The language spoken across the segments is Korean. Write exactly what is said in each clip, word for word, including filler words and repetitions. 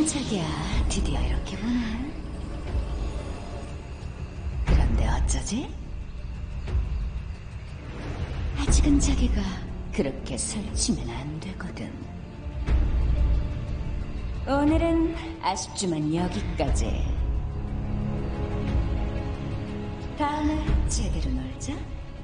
깜짝이야. 드디어 이렇게 보네. 그런데 어쩌지? 아직은 자기가 그렇게 설치면 안 되거든. 오늘은 아쉽지만 여기까지. 다음에 제대로 놀자.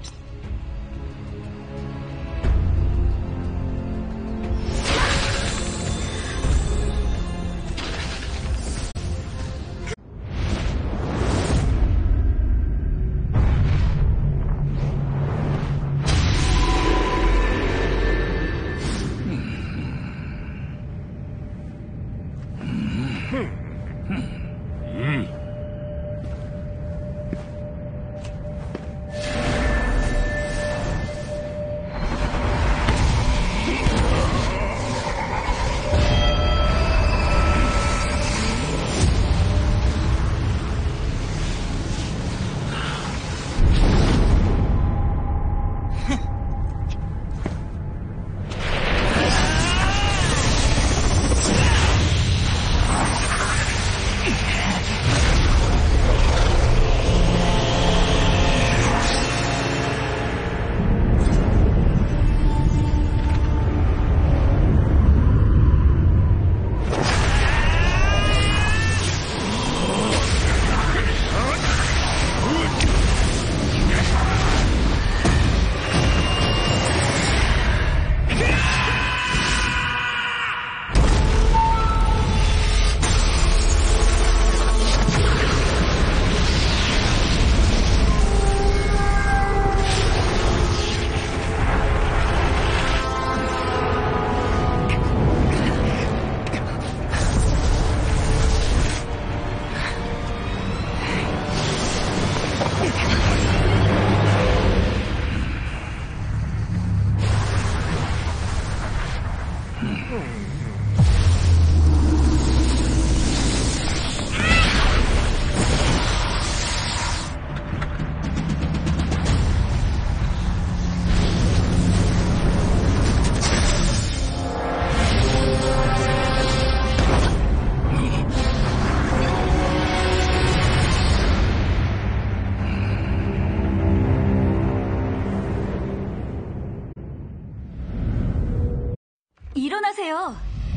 일어나세요.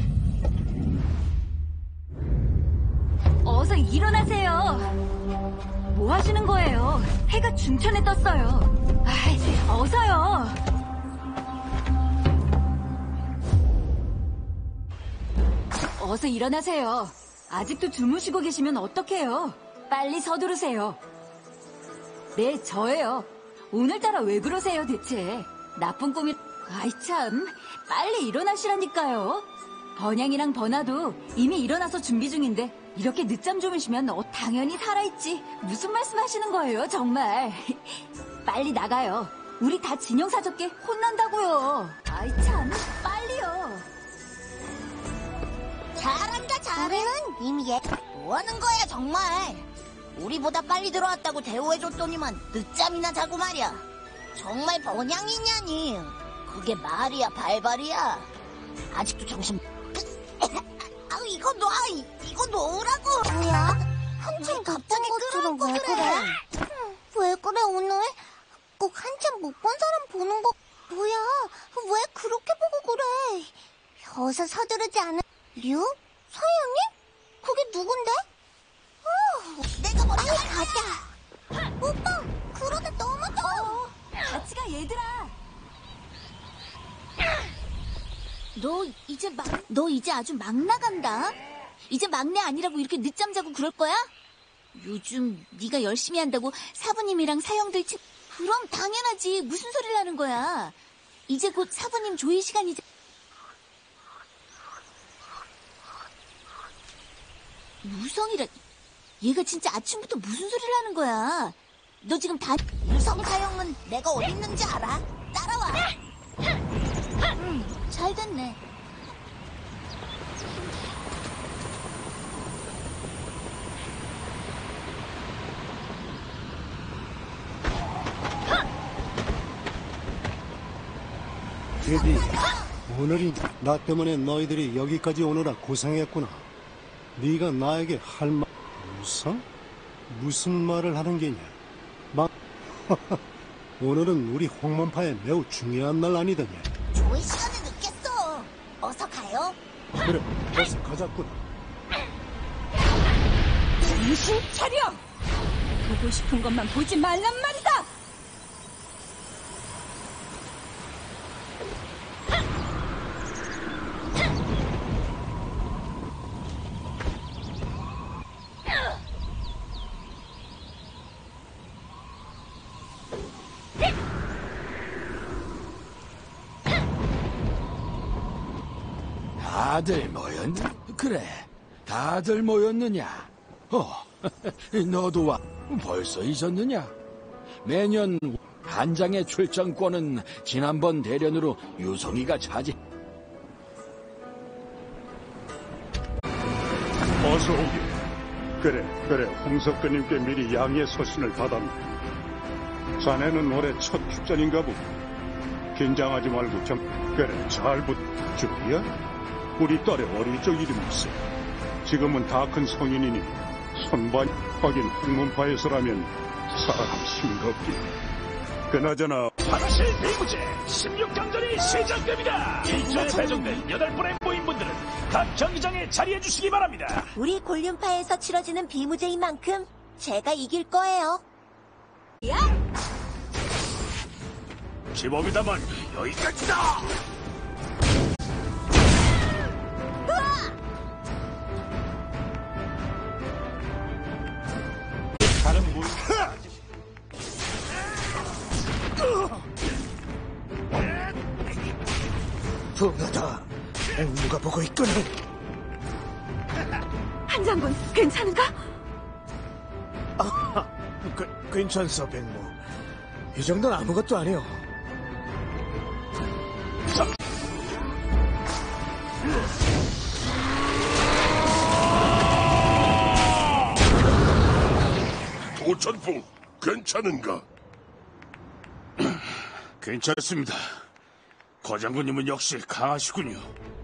어서 일어나세요. 뭐 하시는 거예요? 해가 중천에 떴어요. 아이, 어서요. 어서 일어나세요. 아직도 주무시고 계시면 어떡해요? 빨리 서두르세요. 네, 저예요. 오늘따라 왜 그러세요, 대체? 나쁜 꿈이... 아이 참, 빨리 일어나시라니까요. 번양이랑 번화도 이미 일어나서 준비 중인데 이렇게 늦잠 주무시면 어, 당연히 살아있지. 무슨 말씀하시는 거예요, 정말. 빨리 나가요. 우리 다 진영사적게 혼난다고요. 아이 참, 빨리요. 잘한다, 잘해. 우리는 이미 예... 뭐하는 거야, 정말. 우리보다 빨리 들어왔다고 대우해줬더니만 늦잠이나 자고 말이야. 정말 번양이냐니. 그게 말이야, 발발이야. 아직도 정신... 아우, 이거 놔! 이거 놓으라고! 뭐야? 한참 갑자기 것처럼 왜 그래? 왜 그래, 오늘? 꼭 한참 못 본 사람 보는 거... 뭐야? 왜 그렇게 보고 그래? 어서 서두르지 않은... 류? 서영이? 그게 누군데? 어, 내가 먼저 빨리 가자! 오빠! 그러다 넘어져! 어, 같이 가, 얘들아! 너 이제 막, 너 이제 아주 막 나간다. 이제 막내 아니라고 이렇게 늦잠 자고 그럴 거야? 요즘 네가 열심히 한다고 사부님이랑 사형들 친... 그럼 당연하지. 무슨 소리를 하는 거야. 이제 곧 사부님 조회 시간이지. 무성이라... 얘가 진짜 아침부터 무슨 소리를 하는 거야. 너 지금 다... 무성 사형은 내가 어디 있는지 알아? 따라와. 응, 잘 됐네. 데디, 오늘이 나 때문에 너희들이 여기까지 오느라 고생했구나. 네가 나에게 할 말, 무슨? 무슨 말을 하는 게냐? 막, 오늘은 우리 홍문파에 매우 중요한 날 아니더냐? 조회 시간을 늦겠어. 어서 가요. 그래, 어서 가자꾸나. 정신 차려! 보고 싶은 것만 보지 말란 말이다! 다들 모였? 그래, 다들 모였느냐? 어, 너도 와. 벌써 잊었느냐? 매년 한장의 출전권은 지난번 대련으로 유성이가 차지. 어서 오게. 그래, 그래. 홍석근님께 미리 양해 소신을 받았네. 자네는 올해 첫 출전인가 보고. 긴장하지 말고 좀. 그래, 잘 붙. 주희야? 우리 딸의 어리적 이름일세. 지금은 다 큰 성인이니 선반. 하긴 홍문파에서라면 사람 싱겁기. 그나저나 황실 비무제 십육 강전이 시작됩니다. 일전에 배정된 여덟 분의 모임분들은 각 경기장에 자리해 주시기 바랍니다. 우리 곤륜파에서 치러지는 비무제인 만큼 제가 이길 거예요. 기범이다만 여기까지다. 다른 분. 분하다. 누가 보고 있거든. 한 장군, 괜찮은가? 아, 그, 괜찮소, 백모. 이 정도는 아무것도 아니오. 도천풍, 괜찮은가? 괜찮습니다. 거장군님은 역시 강하시군요.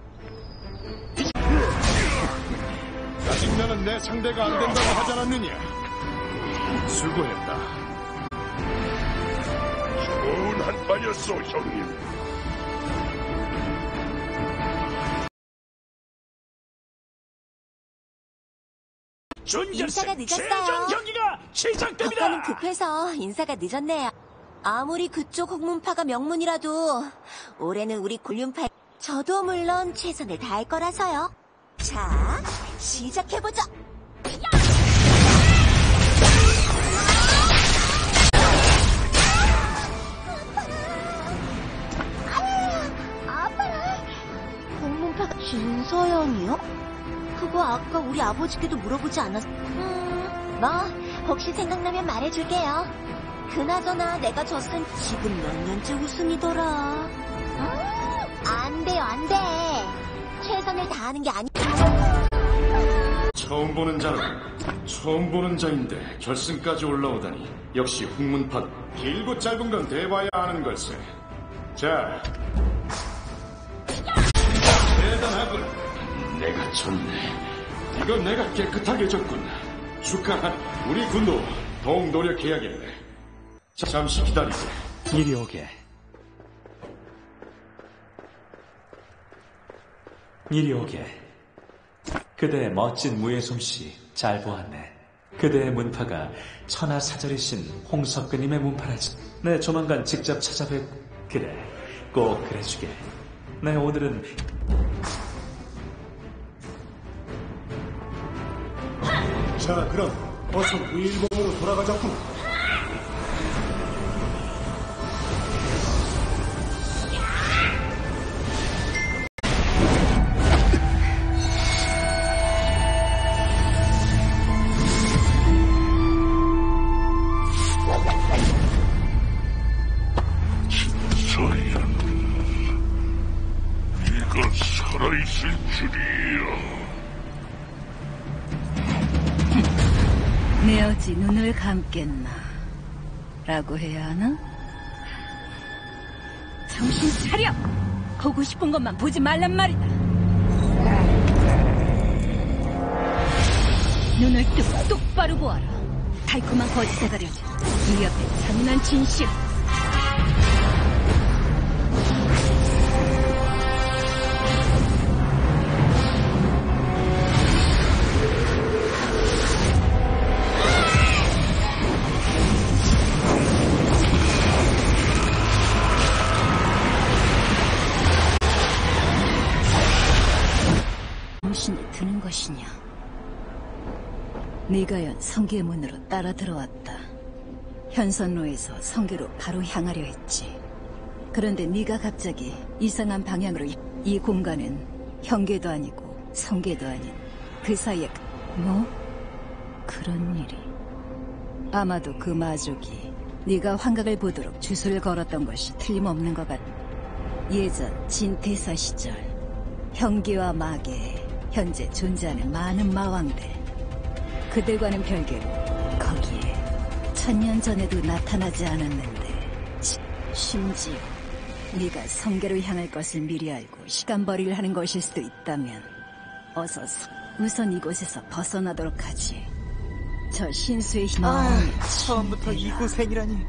짜증나는 내 상대가 안 된다고 하지 않았느냐? 수고했다. 좋은 한판이었어, 형님. 인사가 준결승 늦었어요. 최종 경기가 시작됩니다. 아까는 급해서 인사가 늦었네요. 아무리 그쪽 홍문파가 명문이라도 올해는 우리 곤륜파 저도 물론 최선을 다할 거라서요. 자, 시작해보자. 아파라. 홍문파 진서연이요? 그거 아까 우리 아버지께도 물어보지 않았... 음, 뭐 혹시 생각나면 말해줄게요. 그나저나 내가 졌은 지금 몇 년째 우승이더라. 음, 안 돼요, 안 돼. 최선을 다하는 게 아니... 처음 보는 자는 처음 보는 자인데 결승까지 올라오다니 역시 홍문파. 길고 짧은 건 대봐야 아는 걸세. 자, 대단하군. 내가 졌네. 이건 내가 깨끗하게 졌군. 축하한 우리 군도 더욱 노력해야겠네. 자, 잠시 기다리게. 이리 오게. 이리 오게. 그대의 멋진 무예 솜씨 잘 보았네. 그대의 문파가 천하사절이신 홍석근님의 문파라지. 내 조만간 직접 찾아뵙... 그래, 꼭 그래주게. 내 오늘은... 자, 그럼 어서 무일봉으로 돌아가자꾸나. 네가 살아있을 줄이야. 내 어찌 눈을 감겠나 라고 해야 하나? 정신 차려! 보고 싶은 것만 보지 말란 말이다. 눈을 뜨고 똑바로 보아라. 달콤한 거짓에 가려진 이 앞에 잔인한 진실. 무신이 드는 것이냐? 네가 연 성계의 문으로 따라 들어왔다. 현선로에서 성계로 바로 향하려 했지. 그런데 네가 갑자기 이상한 방향으로 이 공간은 현계도 아니고 성계도 아닌 그 사이에 뭐? 그런 일이. 아마도 그 마족이 네가 환각을 보도록 주술을 걸었던 것이 틀림없는 것 같다. 예전 진태사 시절 현계와 마계 현재 존재하는 많은 마왕들, 그들과는 별개로 거기에 천년 전에도 나타나지 않았는데 시, 심지어 네가 성계로 향할 것을 미리 알고 시간벌이를 하는 것일 수도 있다면 어서 서, 우선 이곳에서 벗어나도록 하지. 저 신수의 힘 아, 처음부터 이 고생이라니.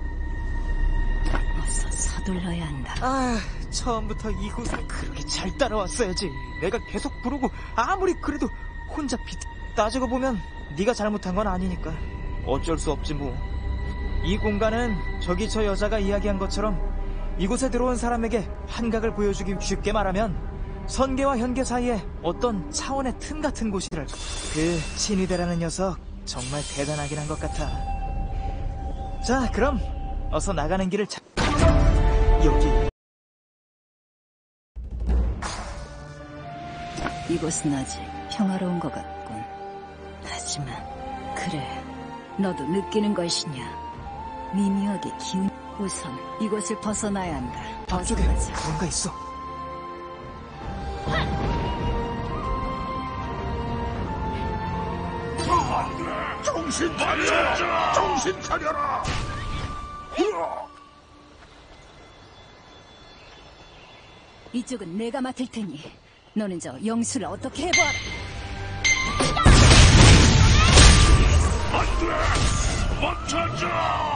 어서 서둘러야 한다. 아, 처음부터 이 고생 그렇게 잘 따라왔어야지. 내가 계속 부르고 아무리 그래도 혼자 비... 따지고 보면 네가 잘못한 건 아니니까 어쩔 수 없지 뭐. 이 공간은 저기 저 여자가 이야기한 것처럼 이곳에 들어온 사람에게 환각을 보여주기, 쉽게 말하면 선계와 현계 사이에 어떤 차원의 틈 같은 곳이랄까. 그 친위대라는 녀석 정말 대단하긴 한 것 같아. 자, 그럼 어서 나가는 길을 찾... 여기. 이곳은 아직 평화로운 것 같군. 하지만 그래, 너도 느끼는 것이냐? 미묘하게 기운. 우선 이곳을 벗어나야 한다. 앞쪽에 벗어나자. 뭔가 있어. 정신 차려! 정신 차려라! 이쪽은 내가 맡을 테니 너는 저 영수를 어떻게 해봐라. 안 돼! 멈춰줘!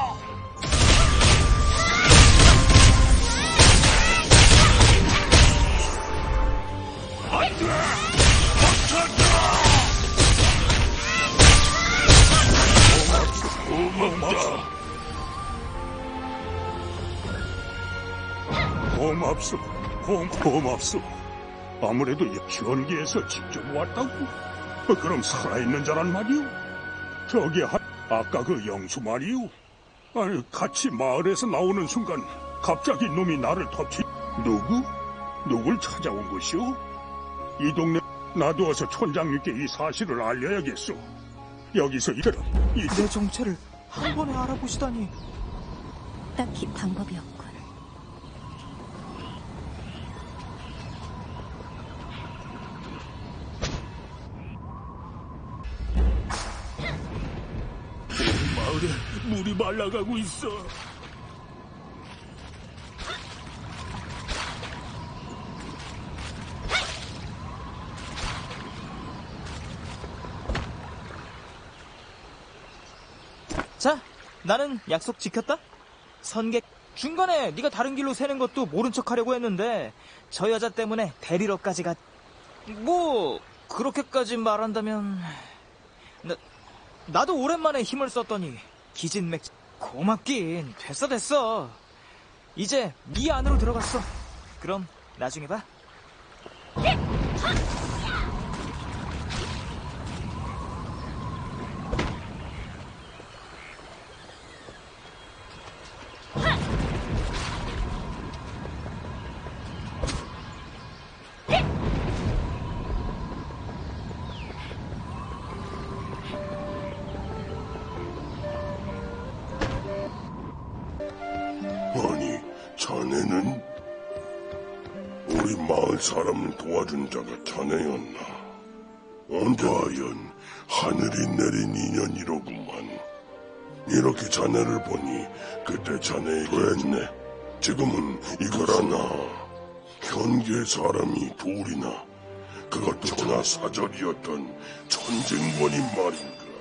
안 돼! 멈춰줘! 고맙다. 고맙소. 고, 고맙소. 아무래도 현계에서 직접 왔다고? 어, 그럼 살아있는 자란 말이오? 저기 한, 아까 그 영수 말이오? 아니, 같이 마을에서 나오는 순간 갑자기 놈이 나를 터치... 누구? 누굴 찾아온 것이오? 이 동네 놔두어서 촌장님께 이 사실을 알려야겠소. 여기서 이대로 이... 내 정체를 한 번에 알아보시다니. 딱히 방법이 없군. 마을에 물이 말라가고 있어. 자, 나는 약속 지켰다. 선객 중간에 네가 다른 길로 새는 것도 모른 척하려고 했는데 저 여자 때문에 데리러까지 가. 뭐 그렇게까지 말한다면 나, 나도 오랜만에 힘을 썼더니 기진맥. 고맙긴. 됐어 됐어. 이제 네 안으로 들어갔어. 그럼 나중에 봐. 아니, 자네는? 우리 마을 사람을 도와준 자가 자네였나? 언제하연 하늘이 내린 인연이로구만. 이렇게 자네를 보니 그때 자네에게 했네. 지금은 이걸 하나. 현계 사람이 둘이나, 그것도 천하사절이었던 천쟁권인 말인가.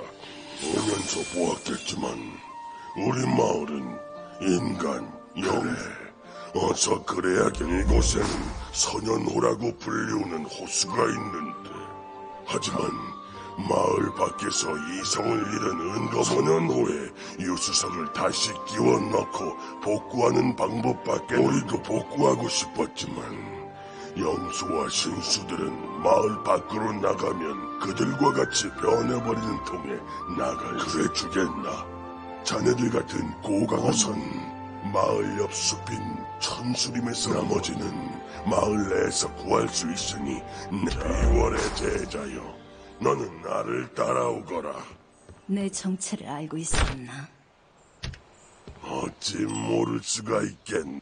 보면서 보았겠지만 우리 마을은 인간, 영, 어서 그래야겠. 이곳에는 선연호라고 불리우는 호수가 있는데, 하지만 마을 밖에서 이성을 잃은 은거 선연호에 유수성을 다시 끼워 넣고 복구하는 방법밖에. 우리도 복구하고 싶었지만 영수와 신수들은 마을 밖으로 나가면 그들과 같이 변해버리는 통에 나갈. 그래 주겠나? 자네들 같은 고강호선 마을 옆 숲인 천수림에서, 나머지는 마을 내에서 구할 수 있으니 이월의 제자여, 너는 나를 따라오거라. 내 정체를 알고 있었나? 어찌 모를 수가 있겠느냐.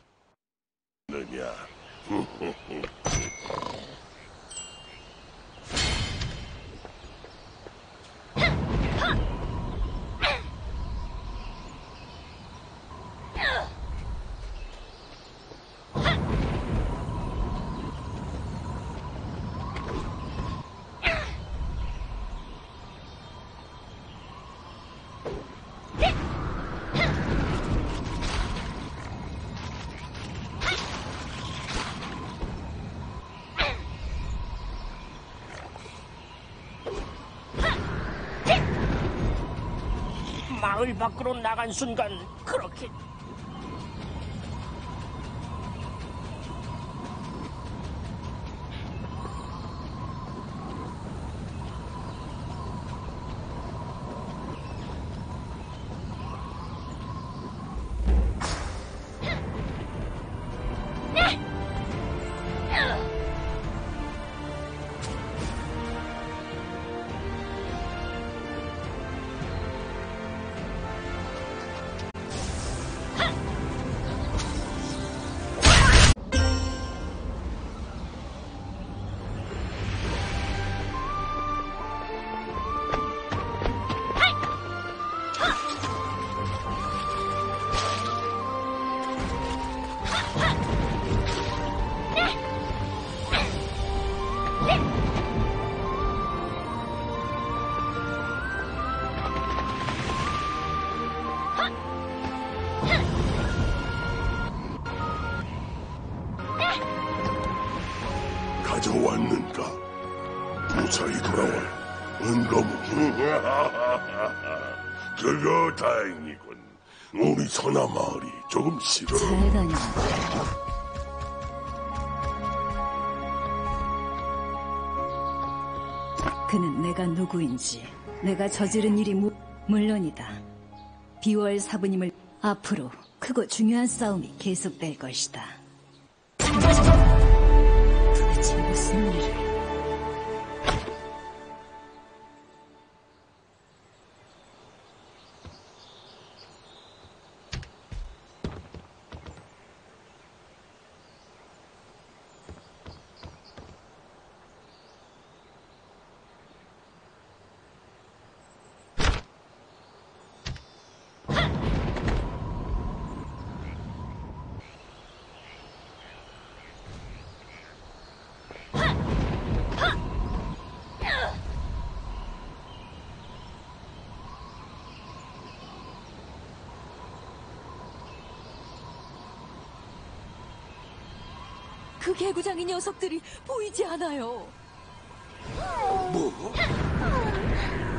마을 밖으로 나간 순간 그렇게 가져왔는가? 무사히 돌아올 은거무기. 그거 다행이군. 우리 선화 마을이 조금 시끄러. 잘 다녀. 그는 내가 누구인지, 내가 저지른 일이 무, 물론이다. 비월 사부님을 앞으로 크고 중요한 싸움이 계속될 것이다. 도대체 무슨 일을... 그 개구장이 녀석들이 보이지 않아요. 뭐?